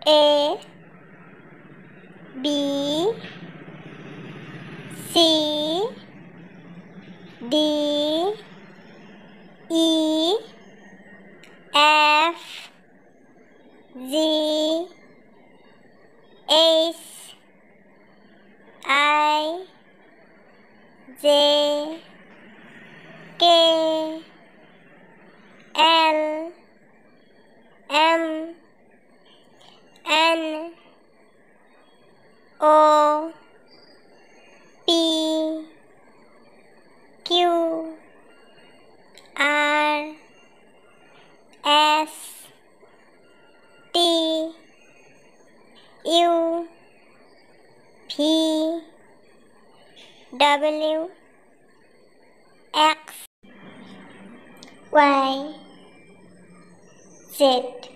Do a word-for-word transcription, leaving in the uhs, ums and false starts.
A B C D E F G H I J K L M N O P Q R S T U V W X Y Z.